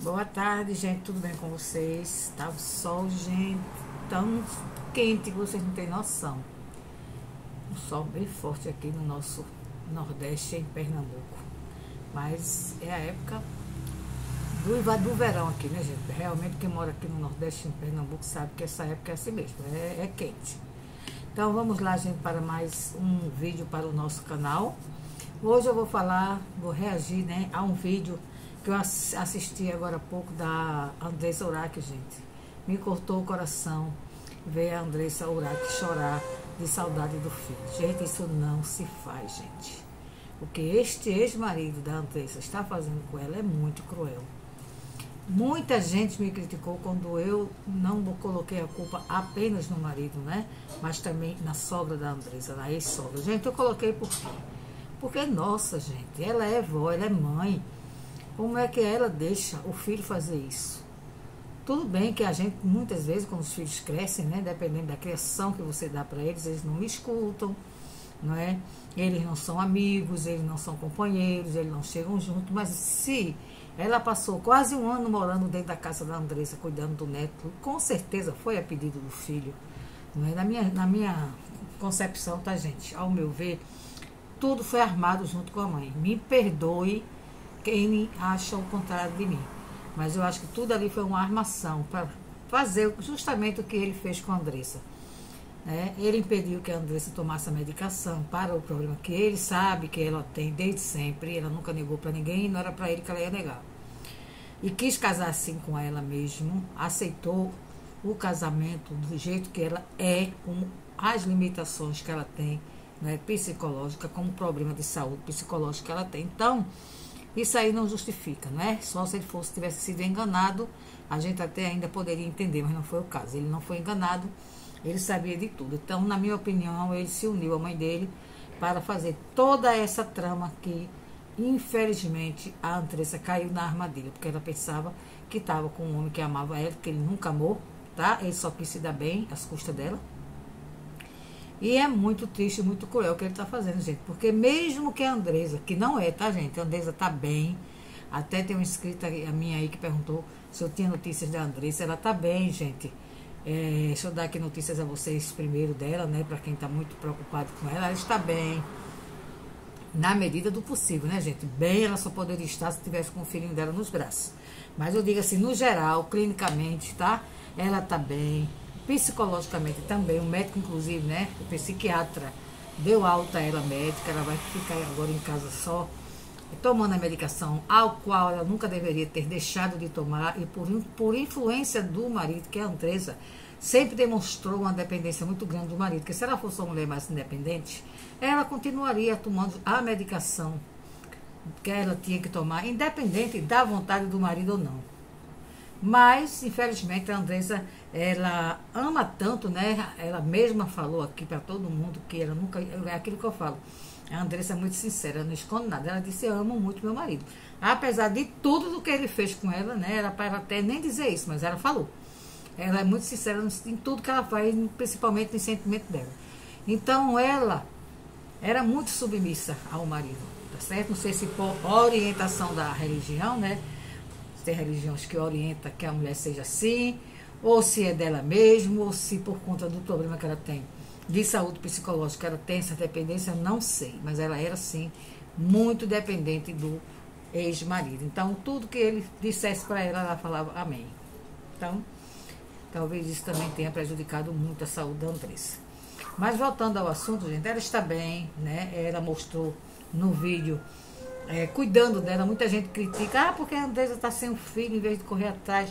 Boa tarde, gente. Tudo bem com vocês? Tá o sol, gente, tão quente que vocês não têm noção. Um sol bem forte aqui no nosso Nordeste, em Pernambuco. Mas é a época do verão aqui, né, gente? Realmente quem mora aqui no Nordeste, em Pernambuco, sabe que essa época é assim mesmo, é quente. Então vamos lá, gente, para mais um vídeo para o nosso canal. Hoje eu vou reagir, né, a um vídeo que eu assisti agora há pouco da Andressa Urach, gente. Me cortou o coração ver a Andressa Urach chorar de saudade do filho. Gente, isso não se faz, gente. O que este ex-marido da Andressa está fazendo com ela é muito cruel. Muita gente me criticou quando eu não coloquei a culpa apenas no marido, né? Mas também na sogra da Andressa, na ex-sogra. Gente, eu coloquei por quê? Porque, nossa, gente, ela é vó, ela é mãe. Como é que ela deixa o filho fazer isso? Tudo bem que a gente, muitas vezes, quando os filhos crescem, né? Dependendo da criação que você dá para eles não me escutam, não é? Eles não são amigos, eles não são companheiros, eles não chegam juntos. Mas se ela passou quase um ano morando dentro da casa da Andressa, cuidando do neto, com certeza foi a pedido do filho. Não é? Na minha concepção, tá, gente? Ao meu ver, tudo foi armado junto com a mãe. Me perdoe quem acha o contrário de mim. Mas eu acho que tudo ali foi uma armação para fazer justamente o que ele fez com a Andressa. Né? Ele impediu que a Andressa tomasse a medicação para o problema que ele sabe que ela tem desde sempre. Ela nunca negou para ninguém e não era para ele que ela ia negar. E quis casar assim com ela mesmo. Aceitou o casamento do jeito que ela é, com as limitações que ela tem, né, psicológica, com o problema de saúde psicológica que ela tem. Então, isso aí não justifica, né? Só se ele tivesse sido enganado, a gente até ainda poderia entender, mas não foi o caso. Ele não foi enganado, ele sabia de tudo. Então, na minha opinião, ele se uniu à mãe dele para fazer toda essa trama que, infelizmente, a Andressa caiu na armadilha, porque ela pensava que estava com um homem que amava ela, que ele nunca amou, tá? Ele só quis se dar bem às custas dela. E é muito triste, muito cruel o que ele está fazendo, gente. Porque mesmo que a Andressa, que não é, tá, gente? A Andressa tá bem. Até tem uma inscrita a minha aí que perguntou se eu tinha notícias da Andressa. Ela tá bem, gente. Deixa eu dar aqui notícias a vocês primeiro dela, né? Para quem tá muito preocupado com ela. Ela está bem. Na medida do possível, né, gente? Bem, ela só poderia estar se tivesse com o filhinho dela nos braços. Mas eu digo assim, no geral, clinicamente, tá? Ela tá bem. Psicologicamente também, o médico inclusive, né, o psiquiatra deu alta a ela médica, ela vai ficar agora em casa só, tomando a medicação, ao qual ela nunca deveria ter deixado de tomar, e por influência do marido, que é a Andressa, sempre demonstrou uma dependência muito grande do marido, porque se ela fosse uma mulher mais independente, ela continuaria tomando a medicação que ela tinha que tomar, independente da vontade do marido ou não. Mas, infelizmente, a Andressa, ela ama tanto, né? Ela mesma falou aqui para todo mundo que ela nunca... É aquilo que eu falo. A Andressa é muito sincera, ela não esconde nada. Ela disse, eu amo muito meu marido. Apesar de tudo do que ele fez com ela, né? Ela para até nem dizer isso, mas ela falou. Ela é muito sincera em tudo que ela faz, principalmente no sentimento dela. Então, ela era muito submissa ao marido, tá certo? Não sei se por orientação da religião, né? Tem religiões que orientam que a mulher seja assim, ou se é dela mesmo, ou se por conta do problema que ela tem de saúde psicológica, ela tem essa dependência, eu não sei. Mas ela era, sim, muito dependente do ex-marido. Então, tudo que ele dissesse para ela, ela falava amém. Então, talvez isso também tenha prejudicado muito a saúde da Andressa. Mas voltando ao assunto, gente, ela está bem, né? Ela mostrou no vídeo... cuidando dela. Muita gente critica, porque a Andressa está sem o filho, em vez de correr atrás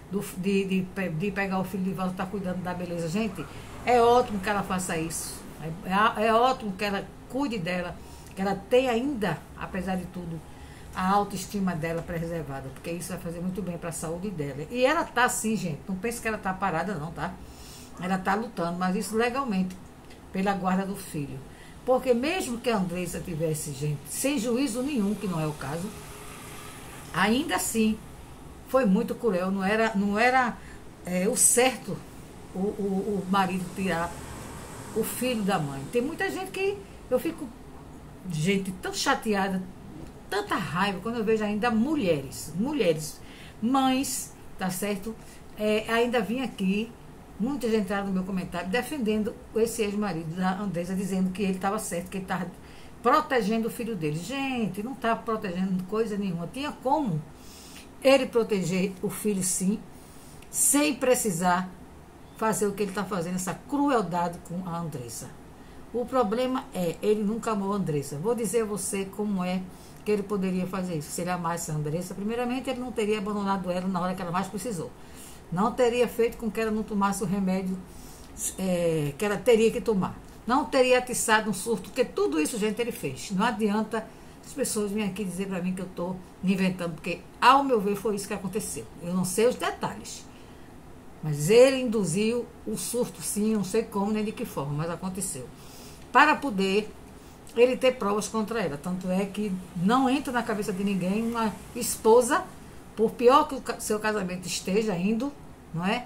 de pegar o filho de volta, está cuidando da beleza. Gente, é ótimo que ela faça isso, é ótimo que ela cuide dela, que ela tenha ainda, apesar de tudo, a autoestima dela preservada, porque isso vai fazer muito bem para a saúde dela. E ela tá assim, gente, não pense que ela tá parada não, tá? Ela tá lutando, mas isso legalmente, pela guarda do filho. Porque mesmo que a Andressa tivesse, gente, sem juízo nenhum, que não é o caso, ainda assim, foi muito cruel. Não era o certo o marido tirar o filho da mãe. Tem muita gente que eu fico, gente, tão chateada, tanta raiva, quando eu vejo ainda mulheres mães, tá certo? Ainda vim aqui, muita gente entraram no meu comentário defendendo esse ex-marido da Andressa, dizendo que ele estava certo, que ele estava protegendo o filho dele. Gente, não estava protegendo coisa nenhuma. Tinha como ele proteger o filho, sim, sem precisar fazer o que ele está fazendo, essa crueldade com a Andressa. O problema ele nunca amou a Andressa. Vou dizer a você como é que ele poderia fazer isso. Se ele amasse a Andressa, primeiramente, ele não teria abandonado ela na hora que ela mais precisou. Não teria feito com que ela não tomasse o remédio que ela teria que tomar. Não teria atiçado um surto, porque tudo isso, gente, ele fez. Não adianta as pessoas virem aqui dizer para mim que eu estou inventando, porque, ao meu ver, foi isso que aconteceu. Eu não sei os detalhes, mas ele induziu o surto, sim, não sei como nem de que forma, mas aconteceu. Para poder ele ter provas contra ela. Tanto é que não entra na cabeça de ninguém uma esposa, por pior que o seu casamento esteja indo, não é?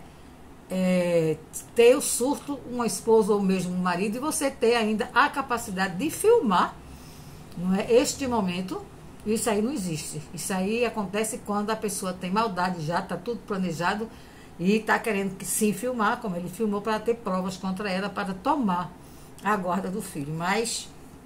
Ter o surto, uma esposa ou mesmo um marido, e você ter ainda a capacidade de filmar, não é? Este momento. Isso aí não existe. Isso aí acontece quando a pessoa tem maldade, já está tudo planejado e está querendo que sim filmar, como ele filmou, para ter provas contra ela, para tomar a guarda do filho. Mas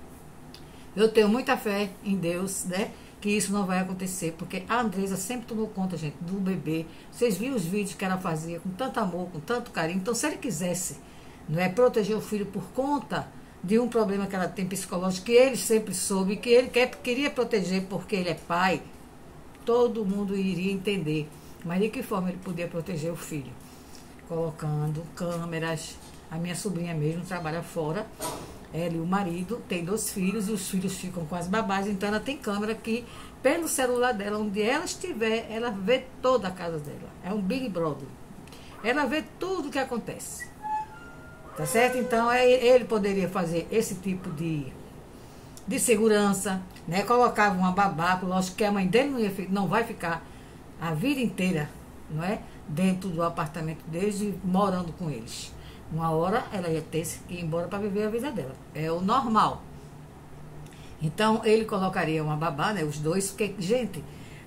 eu tenho muita fé em Deus, né? Que isso não vai acontecer, porque a Andressa sempre tomou conta, gente, do bebê. Vocês viram os vídeos que ela fazia com tanto amor, com tanto carinho. Então, se ele quisesse, não é, proteger o filho por conta de um problema que ela tem psicológico, que ele sempre soube, que ele queria proteger porque ele é pai, todo mundo iria entender. Mas de que forma ele podia proteger o filho? Colocando câmeras. A minha sobrinha mesmo trabalha fora, ela e o marido, tem 2 filhos, e os filhos ficam com as babás, então ela tem câmera que, pelo celular dela, onde ela estiver, ela vê toda a casa dela. É um Big Brother. Ela vê tudo o que acontece. Tá certo? Então, ele poderia fazer esse tipo de segurança, né? Colocava uma babá, lógico que a mãe dele não vai ficar a vida inteira, não é? Dentro do apartamento deles e morando com eles. Uma hora ela ia ter que ir embora para viver a vida dela. É o normal. Então, ele colocaria uma babá, né? Os 2, porque, gente,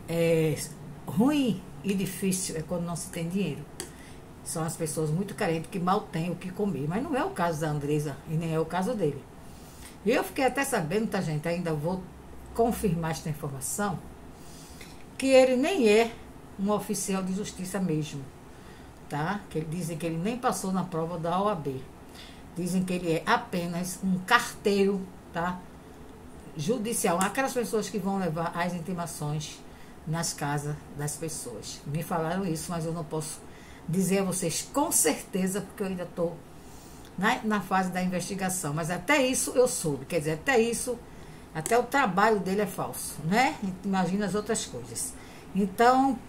ruim e difícil é quando não se tem dinheiro. São as pessoas muito carentes que mal têm o que comer. Mas não é o caso da Andressa e nem é o caso dele. E eu fiquei até sabendo, tá, gente? Ainda vou confirmar esta informação, que ele nem é um oficial de justiça mesmo. Tá? Que dizem que ele nem passou na prova da OAB. Dizem que ele é apenas um carteiro, tá? Judicial. Aquelas pessoas que vão levar as intimações nas casas das pessoas. Me falaram isso, mas eu não posso dizer a vocês com certeza, porque eu ainda estou na fase da investigação. Mas até isso eu soube. Quer dizer, até isso, até o trabalho dele é falso, né? Imagina as outras coisas. Então,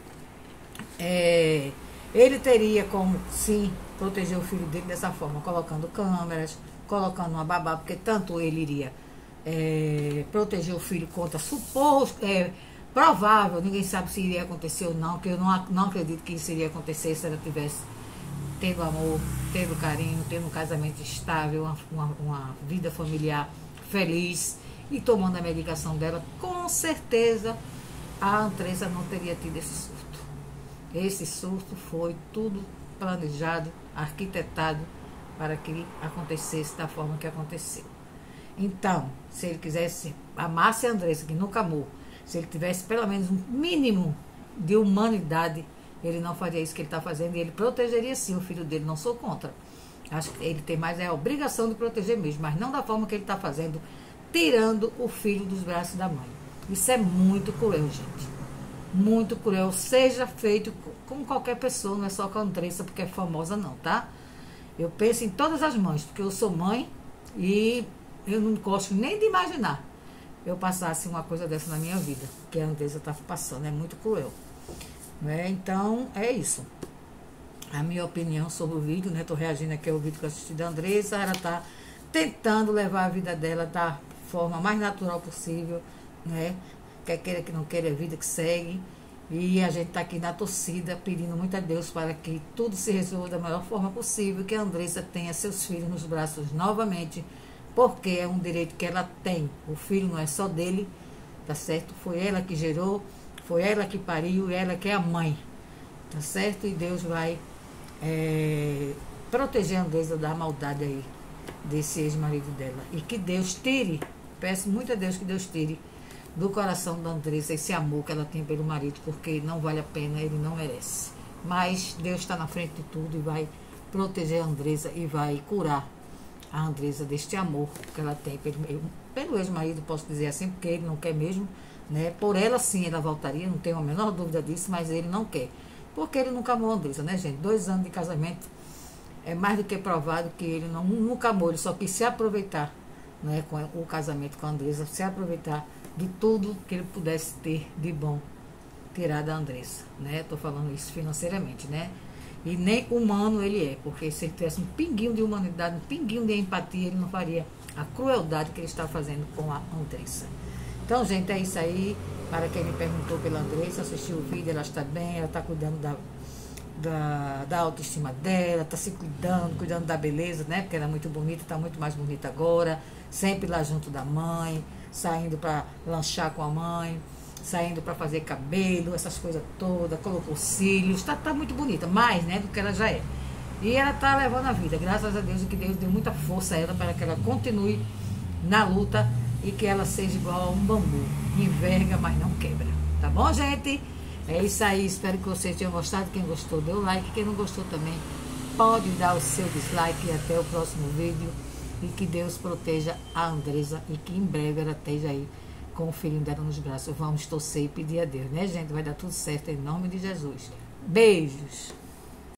ele teria como, sim, proteger o filho dele dessa forma, colocando câmeras, colocando uma babá, porque tanto ele iria proteger o filho contra provável, ninguém sabe se iria acontecer ou não, porque eu não acredito que isso iria acontecer se ela tivesse tendo amor, tendo carinho, tendo um casamento estável, uma vida familiar feliz e tomando a medicação dela. Com certeza a Andressa não teria tido esse surto. Esse surto foi tudo planejado, arquitetado para que acontecesse da forma que aconteceu. Então, se ele quisesse amasse a Andressa, que nunca amou, se ele tivesse pelo menos um mínimo de humanidade, ele não faria isso que ele está fazendo, e ele protegeria sim o filho dele. Não sou contra. Acho que ele tem mais a obrigação de proteger mesmo, mas não da forma que ele está fazendo, tirando o filho dos braços da mãe. Isso é muito cruel, gente. Muito cruel. Seja feito com qualquer pessoa, não é só com a Andressa, porque é famosa não, tá? Eu penso em todas as mães, porque eu sou mãe e eu não gosto nem de imaginar eu passasse uma coisa dessa na minha vida, que a Andressa está passando. É muito cruel, né? Então, é isso. A minha opinião sobre o vídeo, né? Estou reagindo aqui ao vídeo que eu assisti da Andressa. Ela está tentando levar a vida dela da forma mais natural possível, né? Quer queira que não queira, é a vida que segue. E a gente está aqui na torcida, pedindo muito a Deus para que tudo se resolva da melhor forma possível, que a Andressa tenha seus filhos nos braços novamente, porque é um direito que ela tem. O filho não é só dele, tá certo? Foi ela que gerou, Foi ela que pariu, ela que é a mãe, tá certo? E Deus vai proteger a Andresa da maldade aí, desse ex-marido dela. E que Deus tire, peço muito a Deus que Deus tire do coração da Andresa esse amor que ela tem pelo marido, porque não vale a pena, ele não merece. Mas Deus está na frente de tudo e vai proteger a Andresa e vai curar a Andresa deste amor que ela tem pelo ex-marido, posso dizer assim, porque ele não quer mesmo, né? Por ela sim, ela voltaria, não tenho a menor dúvida disso, mas ele não quer, porque ele nunca amou a Andresa, né, gente? 2 anos de casamento é mais do que provado que ele nunca amou, ele só quis se aproveitar, né, com o casamento com a Andresa, se aproveitar de tudo que ele pudesse ter de bom tirar da Andresa, né? Tô falando isso financeiramente, né? E nem humano ele é, porque se ele tivesse um pinguinho de humanidade, um pinguinho de empatia, ele não faria a crueldade que ele está fazendo com a Andresa. Então, gente, é isso aí. Para quem me perguntou pela Andresa, assistiu o vídeo, ela está bem, ela está cuidando da autoestima dela, está se cuidando da beleza, né? Porque ela é muito bonita, está muito mais bonita agora, sempre lá junto da mãe, saindo para lanchar com a mãe, saindo para fazer cabelo, essas coisas todas, colocou cílios, tá muito bonita, mais, né, do que ela já é. E ela tá levando a vida, graças a Deus, e que Deus deu muita força a ela para que ela continue na luta e que ela seja igual a um bambu, enverga, mas não quebra. Tá bom, gente? É isso aí, espero que vocês tenham gostado. Quem gostou, dê o like, quem não gostou também pode dar o seu dislike. E até o próximo vídeo, e que Deus proteja a Andresa e que em breve ela esteja aí com o filhinho dela nos braços. Vamos torcer e pedir a Deus, né, gente? Vai dar tudo certo em nome de Jesus. Beijos!